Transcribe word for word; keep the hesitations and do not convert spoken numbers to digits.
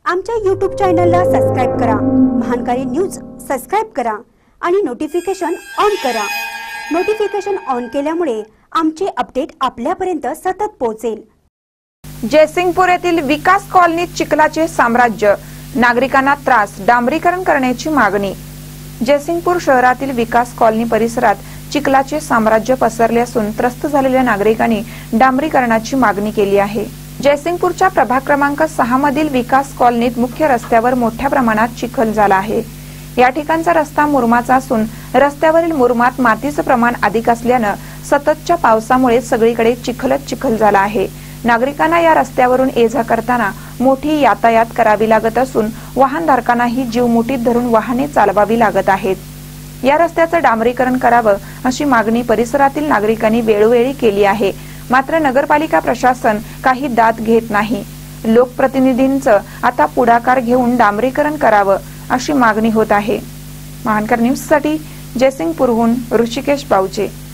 आमच्या यूट्यूब चॅनलला सबस्क्राइब करा, महानकारी न्यूज सबस्क्राइब करा आणि नोटिफिकेशन ऑन करा। नोटिफिकेशन ऑन केल्यामुळे आमचे अपडेट आपल्यापर्यंत सतत पोहोचेल। जयसिंगपूर येथील विकास कॉलनीत चिखलाचे साम्राज्य, नागरिकांना त्रास, डांबरीकरण करण्याची मागणी। जयसिंगपूर शहरातील विकास कॉलनी परिसरात चिखलाचे साम्राज्य पसरले असून त्रस्त झालेल्या नागरिकांनी डांबरीकरणाची मागणी केली आहे। जयसिंगपूरच्या प्रभाग क्रमांक सहा मधील विकास कॉलनीत मुख्य रस्त्यावर मोठ्या प्रमाणात चिखल झाला आहे। या ठिकाणचा रस्ता मुरमाचा असून रस्त्यावरील मुरमात मातीचे प्रमाण अधिक असल्याने सततच्या पावसामुळे सगळीकडे चिखलच चिखल झाला आहे। नागरिकांना या रस्त्यावरून ये-जा करताना मोठी यातायात करावी लागत असून वाहनधारकांनाही जीव मुठीत धरून वाहने चालवावी लागत आहेत। या रस्त्याचे डांबरीकरण करावे अशी मागणी परिसरातील नागरिकांनी वेळोवेळी केली आहे, मात्र नगरपालिका प्रशासन काही दाद घेत नाही। लोकप्रतिनिधींचे आता पुढाकार घेऊन डांबरीकरण करावे अशी मागणी होत आहे। महानकर न्यूज साठी जयसिंगपूरहून ऋषिकेश बावचे।